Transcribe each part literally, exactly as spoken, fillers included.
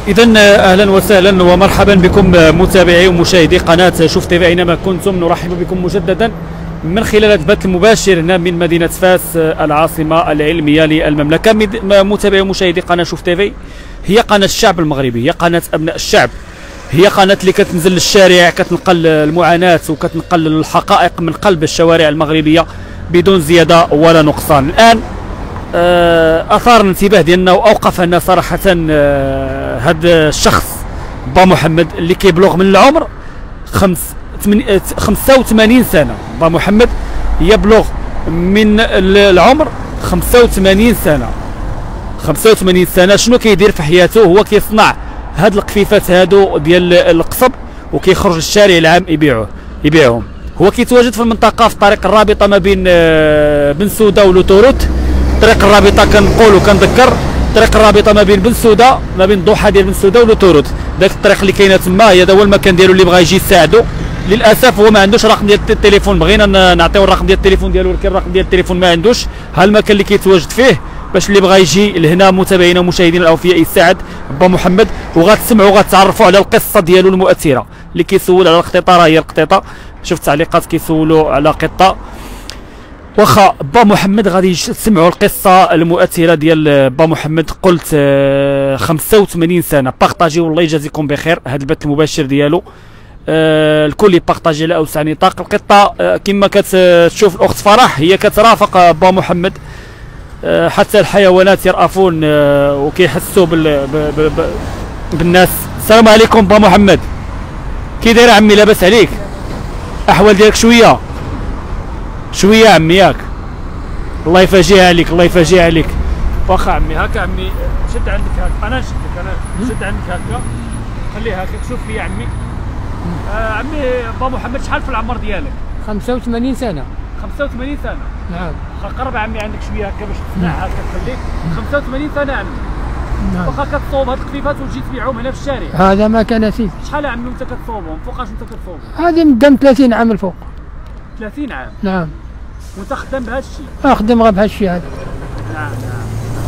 إذا أهلا وسهلا ومرحبا بكم متابعي ومشاهدي قناة شوف تيفي أينما كنتم. نرحب بكم مجددا من خلال البث المباشر هنا من مدينة فاس العاصمة العلمية للمملكة. متابعي ومشاهدي قناة شوف تيفي، هي قناة الشعب المغربي، هي قناة أبناء الشعب، هي قناة اللي كتنزل للشارع كتنقل المعاناة وكتنقل الحقائق من قلب الشوارع المغربية بدون زيادة ولا نقصان. الآن اثار الانتباه ديالنا واوقفنا صراحه هذا الشخص با محمد اللي كيبلغ من العمر خمس خمسة وثمانين سنه. با محمد يبلغ من العمر خمسة وثمانين سنه. خمسة وثمانين سنه شنو كيدير في حياته؟ هو كيصنع هاد القفيفات هادو ديال القصب وكيخرج للشارع العام يبيعوه يبيعهم. هو كيتواجد في المنطقه في طريق الرابطه ما بين بن سوده ولوتوروت. طريق الرابطه كنقول وكنذكر طريق الرابطه ما بين بن سوده ما بين الضحى ديال بن سوده ولوتوروت، داك الطريق اللي كاينه تما هذا هو المكان ديالو اللي بغى يجي يساعدو. للاسف هو ما عندوش رقم ديال التليفون، بغينا نعطيو الرقم ديال التليفون ديالو ولكن الرقم ديال التليفون ما عندوش. ها المكان اللي كيتواجد فيه باش اللي بغى يجي لهنا متابعينا ومشاهدينا الاوفياء يساعد با محمد، وغتسمعوا غتعرفوا على القصه ديالو المؤثره. اللي كيسول على القطيطه راه هي القطيطه، شفت تعليقات كيسولوا على قطه. واخا با محمد غادي تسمعوا القصه المؤثره ديال با محمد. قلت خمسة وثمانين سنه. بارطاجيو الله يجازيكم بخير هذا البث المباشر ديالو، آه الكل يبارطاجي على اوسع نطاق. القطه آه كما كتشوف الاخت فرح هي كترافق با محمد، آه حتى الحيوانات يرأفون آه وكيحسوا بال ب ب ب بالناس. السلام عليكم با محمد، كي داير عمي؟ لاباس عليك؟ احوال ديالك شويه شويه عمي ياك؟ الله يفاجئها عليك، الله يفاجئها عليك. واخا عمي هكا عمي، شد عندك هكا، انا نشدك، انا شد عندك هكا، خليه هكا. شوف لي عمي. آه عمي با محمد شحال في العمر ديالك؟ خمسة وثمانين سنه. خمسة وثمانين سنه؟ نعم. قرب عمي عندك شويه هكا باش تسمع هكا تخليك. خمسة وثمانين سنه عمي. نعم. واخا كتصوب هاد القفيفات وتجي تبيعهم هنا في الشارع؟ هذا ما كان سيدي. شحال عمي وانت كتصوبهم؟ فوقاش انت كتصوبهم؟ هذه مدام ثلاثين عام الفوق. ثلاثين عام؟ نعم. وانت خدام بهذا الشيء؟ اخدم غير بهذا الشيء هذا. نعم نعم.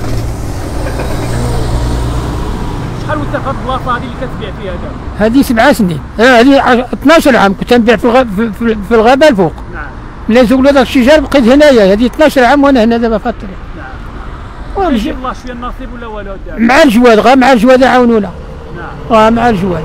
شحال وانت في هذه البلاصه هذه اللي كتبيع فيها دابا؟ هذه سبع سنين، هذه اثناش عام كنت نبيع في الغابه في, في الغابه الفوق. نعم. ملي زولوا داك الشجر بقيت هنايا، هذه اثناش عام وانا هنا دابا في الطريق. نعم. كيجي الله شويه النصيب ولا والو؟ مع الجواد، غير مع الجواد يعاونونا. نعم. اه مع الجواد.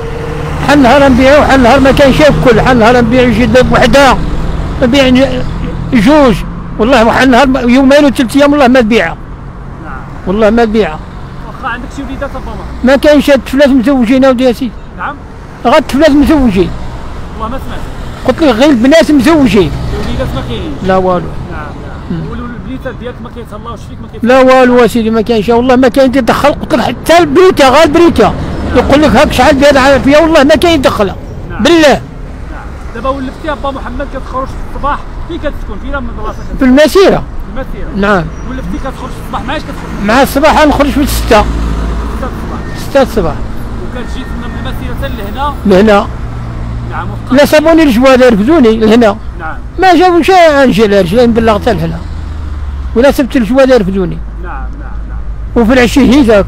حل نهار نبيعو، حل نهار ما كاينش الكل، حل نهار نبيع جد وحده، نبيع جوج، والله واحد النهار يومين وثلاث ايام والله ما تبيعها. نعم. والله ما تبيعها. واخا عندك شي وليدات ابا؟ ما كاينش الطفلات مزوجين اودي يا سيدي. نعم. غير الطفلات مزوجين. والله ما سمعت. قلت لك غير البنات مزوجين. الوليدات ما كاينينش؟ لا والو. نعم نعم. والبنيتات ديالك ما كيتهلاوش فيك؟ ما كيتهلاوش؟ لا والو سيدي ما كاينش، والله ما كاين يدخل. قلت لك حتى البريكه، غير البريكه يقول لك هاك شحال بهذا فيها، والله ما كاين يدخلها. نعم. بالله. نعم. دابا ولفتي با محمد كتخرج في الصباح، فين كتسكن؟ فين من بلاصتك؟ في المسيره. في المسيره؟ نعم. ولفتي كتخرج في الصباح، معاش كتخرج؟ مع الصباح نخرج في ستة. ستة الصباح. ستة الصباح. وكتجي من المسيره حتى لهنا؟ لهنا. نعم. لا صابوني الجواد يرفدوني لهنا. نعم. ما جابوش رجال رجال نبلغ حتى لهنا. ولا سبت الجواد يرفدوني. نعم نعم نعم. وفي العشي هي ذاك.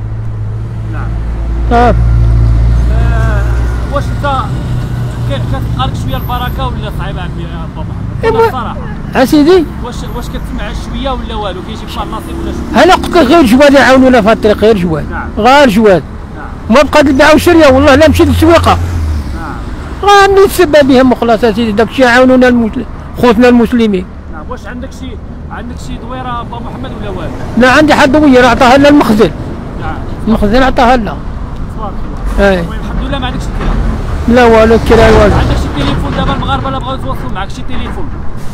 نعم. طيب. آه واش انت كتبقى لك شويه البركه ولا صعيبه عمي با محمد؟ والله الصراحه. اسيدي. واش واش كتسمع شويه ولا والو؟ كيجيك مع النصيب ولا شنو؟ انا قلت لك غير جواد يعاونونا في الطريق، غير جواد. نعم. غير جواد. نعم. ما بقات البيع والشريه، والله لا مشيت للسويقه. نعم. غادي نتسبى بهم وخلاص اسيدي، داك الشيء يعاونونا المسلم خوتنا المسلمين. نعم. واش عندك شي عندك شي دويره با محمد ولا والو؟ لا عندي حد دويره عطاها لنا المخزن. نعم. المخزن عطاها لنا. تبارك الله. اي. المهم الحمد لله ما عندكش الكراء. لا والو الكراء والو. عندك شي تليفون دابا المغاربه اللي بغاو يتواصلوا معك شي تليفون؟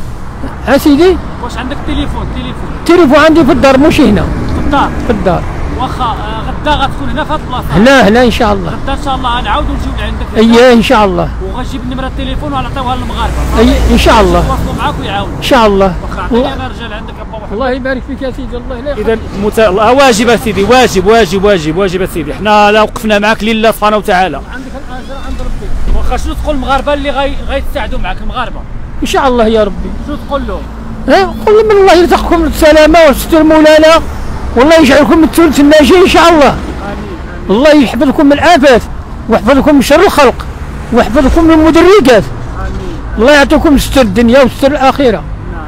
اسيدي. واش عندك تليفون؟ تليفون. التليفون عندي في الدار ماشي هنا. في الدار؟ في الدار. واخا آه غدا غتكون هنا في هاد البلاصه؟ هنا هنا ان شاء الله. غدا ان شاء الله غنعاودوا نجيو لعندك. اييه ان شاء الله. وغنجيب النمره التليفون وغنعطيوها للمغاربه. اي ان شاء الله. يتواصلوا معاك ويعاونوا. ان شاء الله. واخا عطيني انا رجال عندك ابا محمد. الله يبارك فيك يا سيدي، الله لا اذا مت... واجب اسيدي، واجب واجب واجب واجب اسيدي، حنا لا وقفنا معاك لله سبحانه وتعالى. عندك الاجر عند ربي. واخا شنو تقول المغاربه اللي غي... غيتساعدوا معاك المغاربه؟ ان شاء الله يا ربي. شنو تقول لهم؟ ها قول لهم الله يرزقكم بالسلامه وستر مولانا، والله يجعلكم من الثلث الناجي ان شاء الله. امين الله يحفظكم من الآفات ويحفظكم من شر الخلق ويحفظكم من المدرجات. الله يعطيكم ستر الدنيا وستر الآخرة.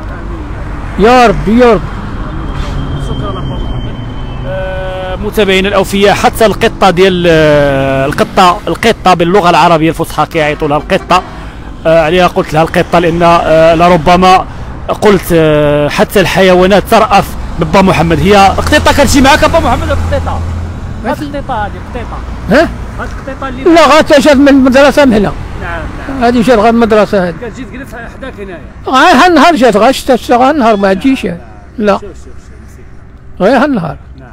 يا رب يا رب. شكرا لك محمد. آه متابعينا الاوفياء، حتى القطه ديال القطه القطه باللغه العربيه الفصحى كيعيطوا لها القطه. آه عليها قلت لها القطه لان آه لربما قلت آه حتى الحيوانات ترأف بابا محمد. هي القطه كتجي معك ابا محمد؟ القطه هاد القطه هذه القطه ها؟ هاد القطه اللي لا غات جات من المدرسة من هنا. نعم نعم. هذه جات غير من المدرسة هذه. كتجي تجلس حداك هنايا. غير هالنهار جات غير شتا غير النهار ما تجيش. لا شوف شوف شوف غير هالنهار. نعم.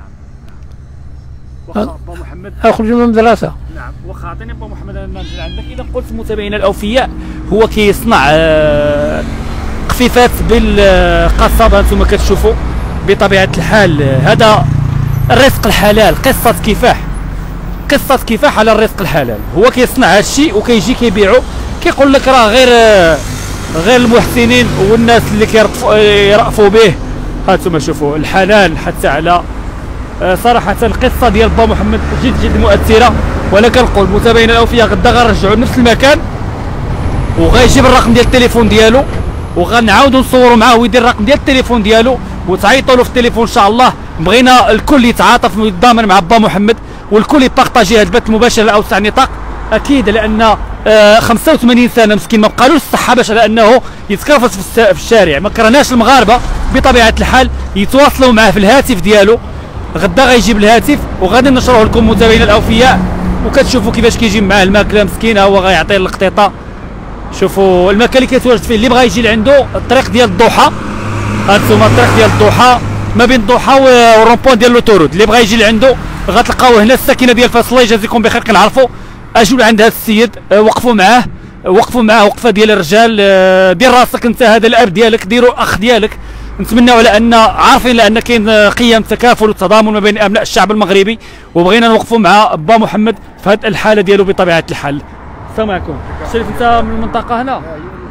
واخا ابا محمد اخرج من المدرسة. نعم واخا عطيني ابا محمد انا ننزل عندك. اذا قلت متابعينا الاوفياء، هو كيصنع آه قفيفات بالقصب انتم كتشوفوا بطبيعه الحال. هذا الرزق الحلال، قصه كفاح، قصه كفاح على الرزق الحلال. هو كيصنع هذا الشيء وكيجي كيبيعو، كيقول لك راه غير غير المحسنين والناس اللي كيرفقوا يرأفوا به. هانتوما شوفوا الحلال حتى على صراحه القصه ديال با محمد جد جد مؤثره. وانا كنقول متابعينا الاوفياء غدا غنرجعوا لنفس المكان وغيجيب الرقم ديال التليفون ديالو وغنعاودوا نصوروا معاه ويدير الرقم ديال التليفون ديالو وتعيطوا له في التليفون ان شاء الله. بغينا الكل يتعاطف ويتضامن مع با محمد والكل يبارطاجي هذا البث المباشر على اوسع نطاق اكيد، لان آه خمسة وثمانين سنه مسكين ما بقالوش الصحه باش على انه يتكرفس في, في الشارع. ما كرهناش المغاربه بطبيعه الحال يتواصلوا معاه في الهاتف ديالو. غدا غيجيب الهاتف وغادي نشروه لكم متابعينا الاوفياء، وكتشوفوا كيفاش كيجيب معاه الماكله مسكين. ها هو غيعطي القطيطه. شوفوا المكان اللي كيتواجد فيه. اللي بغى يجي لعنده الطريق ديال الضحى، هانتوما الطريق ديال الضحى ما بين الضحى والرومبون ديال لوتورود. اللي بغى يجي لعنده غتلقاوه هنا الساكنه ديال فاس. الله يجازيكم بخير. كنعرفوا اجوا عند هذا السيد، وقفوا معاه وقفوا معاه وقفه ديال الرجال. دير راسك انت، هذا الاب ديالك، ديروا الاخ ديالك. نتمنوا على ان عارفين لان كاين قيم تكافل والتضامن ما بين ابناء الشعب المغربي، وبغينا نوقفوا مع با محمد في هذه الحاله ديالو بطبيعه الحال. السلام عليكم. شريف انت من المنطقه هنا؟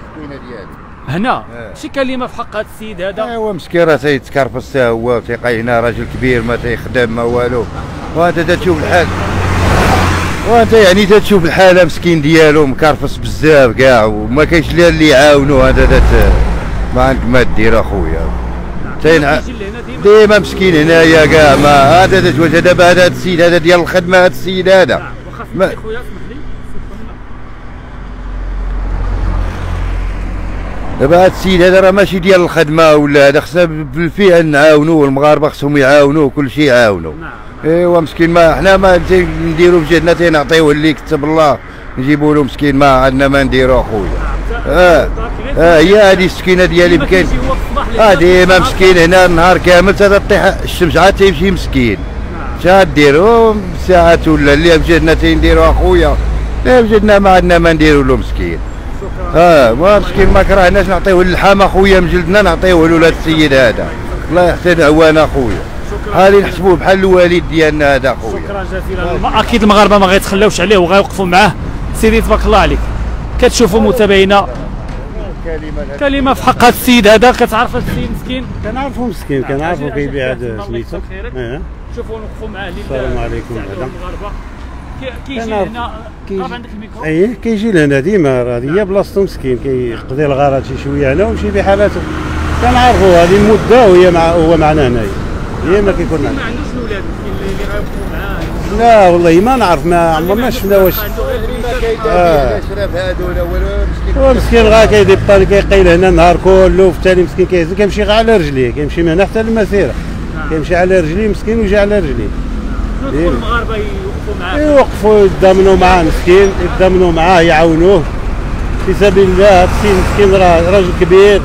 هنا شي كلمه في حق هذا السيد هذا؟ هو مسكين راه تيتكرفس حتى هو تيلقى هنا راجل كبير ما تيخدم ما والو، وانت تشوف الحال وانت يعني تشوف الحاله مسكين ديالو مكرفس بزاف كاع وما كاينش اللي يعاونو. هذا ما عندك ما دير اخويا. تينع ديما مسكين هنايا كاع. ما هذا تواجه دابا هذا السيد هذا ديال الخدمه. هذا السيد هذا ما دابا هذا السيد هذا راه ماشي ديال الخدمه ولا هذا. خصنا بالفعل نعاونوه، والمغاربه خصهم يعاونوه كل شيء يعاونوه. ايوا مسكين ما حنا ما نديرو في جهتنا تنعطيوه اللي كتب الله نجيبوا له مسكين. ما عندنا ما نديرو اخويا. اه اه هي هذه السكينه ديالي بكاين. اه ديما مسكين هنا النهار كامل تطيح الشمس عاد تيمشي مسكين. شا ديرو ساعات ولا اللي في جهتنا تنديرو اخويا. اللي في جهتنا ما عندنا ما نديرو له مسكين. اه ما مسكين ما كرهناش نعطيوه اللحام اخويا من جلدنا نعطيوه له لهذا السيد هذا. الله يحسن عوانا اخويا. هذه نحسبوه بحال الوالد ديالنا هذا اخويا. شكرا جزيلا. اكيد المغاربه ما غيتخلاوش عليه وغيوقفوا معاه. سيدي تبارك الله عليك. كتشوفوا متابعينا كلمه في حق هذا السيد هذا. كتعرف هذا السيد مسكين؟ كنعرفو مسكين كنعرفو كيبيع هذا سميتو. شوفوا نوقفوا معاه. السلام عليكم. المغاربه كيجي هنا قرب عندك الميكرو. اييه كيجي لهنا ديما. راه هي بلاصتو مسكين كيقضي الغرض شي شويه هنا ويمشي بحالاته. كنعرفو هذه مده وهي مع هو معنا هنايا. هي ما كيكون ما عندوش الاولاد اللي غيوقفوا معاه؟ لا والله ما نعرف. ما عمرنا شفنا واش اه هو مسكين غا كيديبال كيقيل هنا النهار كله وفي التالي مسكين كيهز كيمشي غا على رجليه. كيمشي من هنا حتى للمسيره كيمشي على رجليه مسكين ويجي على رجليه. المغاربه يوقفوا معاه يوقفوا يتضامنوا معاه مسكين يتضامنوا معاه يعاونوه في سبيل الله. هذا السيد مسكين راه راجل كبير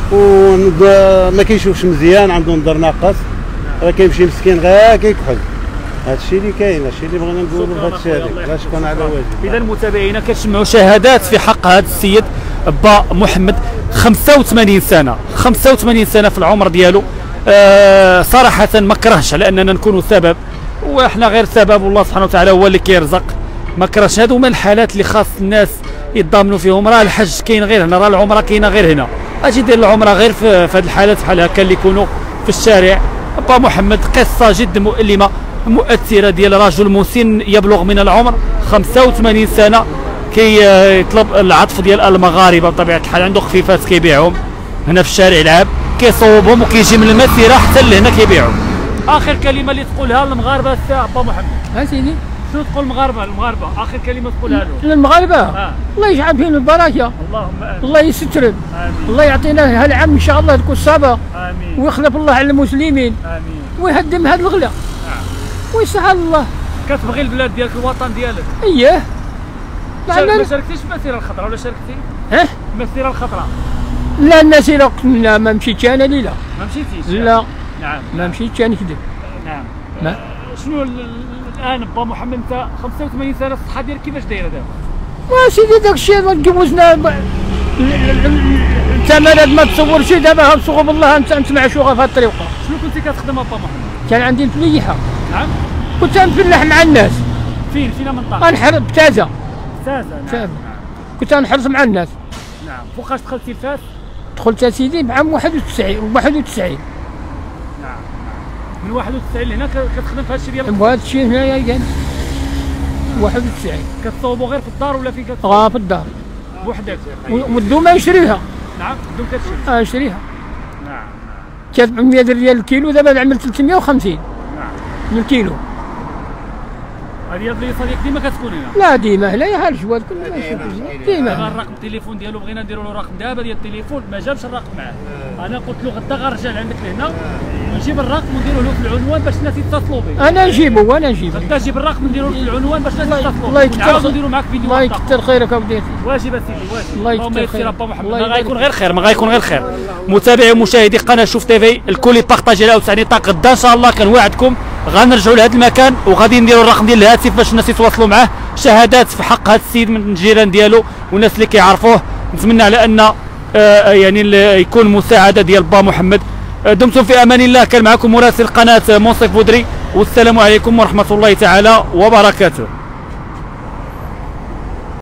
وما كيشوفش مزيان عنده نظر ناقص. راه كيمشي مسكين غير كيكحل. هذا الشيء اللي كاين. هذا الشيء اللي بغينا نقولوا في هذا الشيء هذا. لا شكون على واجب. اذا متابعينا كتسمعوا شهادات في حق هذا السيد با محمد. خمسة وثمانين سنه خمسة وثمانين سنه في العمر ديالو. آه صراحه ما كرهش على اننا نكونوا سبب، وإحنا غير سبب والله سبحانه وتعالى هو اللي كيرزق. ما كرهش. هادو هما الحالات اللي خاص الناس يتضامنوا فيهم. راه الحج كاين غير هنا، راه العمره كاينه غير هنا. اجي دير العمره غير في هذه الحالات بحال هكا اللي يكونوا في الشارع. با محمد قصه جد مؤلمه. مؤثره ديال رجل مسن يبلغ من العمر خمسة وثمانين سنه، كيطلب العطف ديال المغاربه بطبيعه الحال، عنده خفيفات كيبيعهم هنا في الشارع العام، كيصوبهم وكيجي من المسيره حتى لهنا كيبيعهم. اخر كلمه اللي تقولها للمغاربه السي با محمد. ها سيدي شنو تقول المغاربه المغاربه اخر كلمه تقولها لهم؟ للمغاربه آه. الله يجعل فيهم البركه، اللهم امين. الله يسترهم، امين. الله يعطينا هالعام ان شاء الله تكون صابه، امين. ويخلف الله على المسلمين، امين. ويهدم هذا الغلا، آه. ويسهل الله. كتبغي البلاد ديالك الوطن ديالك؟ اييه. شارك ما شاركتيش في المسيره الخضراء ولا شاركتي؟ ها؟ المسيره الخضراء؟ لا المسيره لا ما مشيتش انا ليله. ما مشيتيش؟ لا. نعم. ما مشيتش نكذب. نعم. ما. شنو الان با محمد انت خمسة وثمانين سنه الصحه ديالك كيفاش دايره دابا؟ وسيدي داك الشيء تجوزنا الثمرات ما تصورش دابا بصغب الله انت انت معشوقه في هذه الطريقه. شنو كنتي كتخدم با محمد؟ كان عندي مفليحه. نعم. كنت نفلح مع الناس. فين فين منطقه؟ انحرب بتازه. بتازه. نعم. كنت نحرص مع الناس. نعم. فوقاش دخلتي لفاس؟ دخلت يا سيدي بعام واحد وتسعين واحد وتسعين. نعم. من واحد وتسعين لهنا كتخدم في هذا الشيء ديال هذا الشيء هنايا كان واحد وتسعين. كتصوبوا غير في الدار ولا فين كتصوبوا؟ اه في الدار بوحدك. والدومه نشريها. نعم الدوم كتشري. اه نشريها. نعم. كانت ب مية ريال الكيلو، دابا عملت ثلاثمية وخمسين. نعم. الكيلو. هذه البليصه ديالك ديما كتكون هنا؟ لا ديما هنا يا الجواد كل ما ديما. الرقم التليفون ديالو بغينا نديروا له رقم دابا ديال التليفون ما جابش الرقم معاه. انا قلت له غدا غنرجع لعندك لهنا ونجيب الرقم ونديروا له في العنوان باش الناس يتصلوا به. انا نجيبه وانا نجيبه. غدا جيب الرقم نديروا له في العنوان باش الناس يتصلوا. الله يكثر نعاودوا نديروا معاك فيديو. الله يكثر خيرك اوديتي. واجب اسيدي واجب. الله يكثر خيرك با محمد. ما الله غيكون غير خير ما غيكون غير خير. متابعي ومشاهدي قناه شوف تيفي الكل يبارطاجي على وسع نطاق. غدا ان شاء الله كنوعدكم غنرجعوا لهذا المكان وغادي نديروا الرقم ديال الهاتف باش الناس يتواصلوا معاه. شهادات في حق هذا السيد من الجيران ديالو والناس اللي كيعرفوه. نتمنى على ان آه يعني يكون مساعده ديال با محمد. آه دمتم في امان الله. كان معكم مراسل قناه منصف بودري والسلام عليكم ورحمه الله تعالى وبركاته.